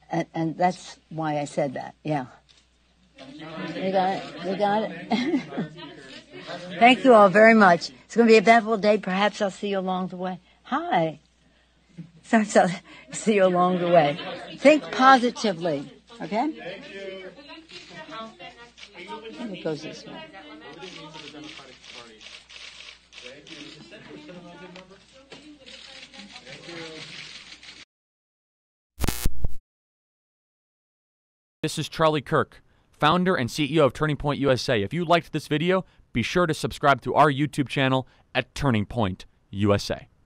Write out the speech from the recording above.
And that's why I said that. Yeah. You got it? You got it? Thank you all very much. It's going to be a eventful day. Perhaps I'll see you along the way. Hi. Perhaps I'll see you along the way. Think positively. Okay? And it goes this way. This is Charlie Kirk, founder and CEO of Turning Point USA. If you liked this video, be sure to subscribe to our YouTube channel at Turning Point USA.